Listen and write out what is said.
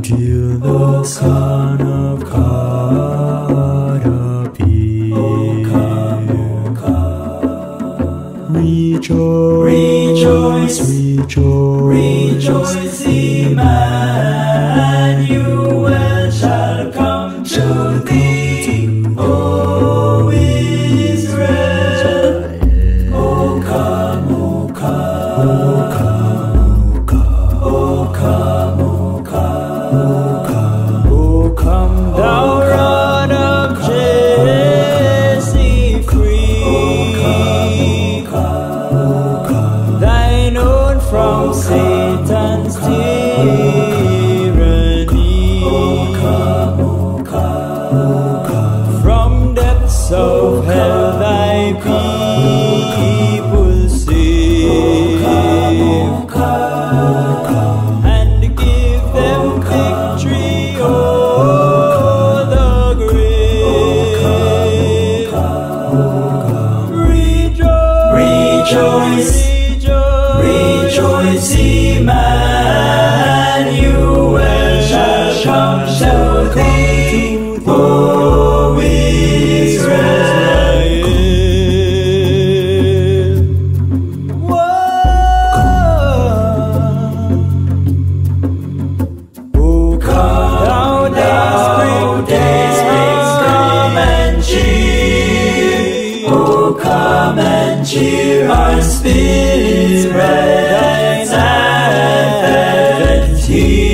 till the son of God appear. Rejoice, rejoice, Emmanuel shall come to thee, O Israel. O come, O come, O come, O come, O come, O come, thou rod of Jesse, free thine own from Satan's tyranny, from depths of hell thy people save, and give them victory o'er the grave. Rejoice, Emmanuel shall come to thee, O Israel. O come, thou daysprings, come and cheer. O come and cheer our spirits, thine advent here.